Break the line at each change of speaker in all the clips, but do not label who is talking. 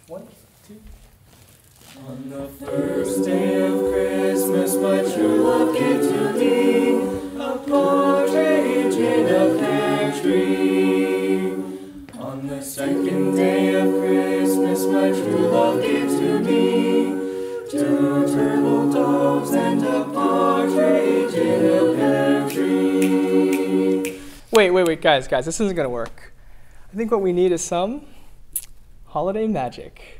1, 2.
On the first day of Christmas, my true love gave to me a partridge in a pear tree. On the second day of Christmas, my true love gave to me 2 turtle doves and a partridge in a pear tree.
Wait, guys, this isn't gonna work. I think what we need is some holiday magic.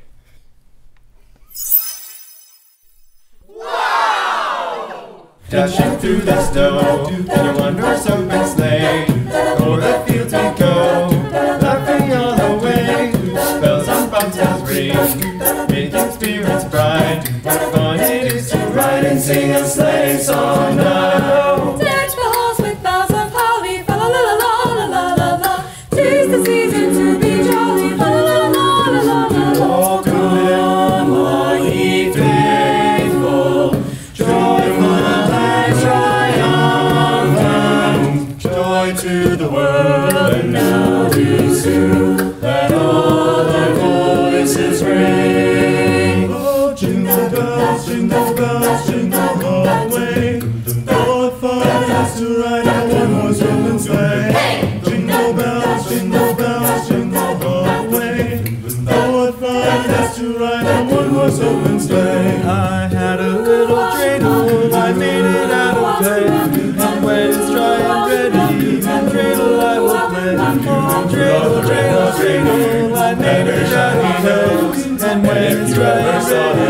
Dashing through the snow in a one-horse open sleigh, o'er the fields we go, laughing all the way. Bells on bobtails ring, making spirits bright. What fun it is to ride and sing a sleigh song now.
Deck the halls with boughs of holly, fa la la la la la la la. 'Tis the season to be jolly, fa la la la la la la la.
Oh, come all ye faithful, joyful and triumphant, joy to the world, and now be soon, let all their voices ring. Oh, jingle bells, jingle all the way. Oh, what fun it is to ride a one-horse open sleigh. Jingle bells, jingle all the way. Oh, what fun it is to ride a one-horse open sleigh. I had a little dreidel, I made it out of clay, and when it's dry and ready, dreidel I will play. Oh, dreidel, dreidel, dreidel, I made it out of clay, and when it's dry and ready,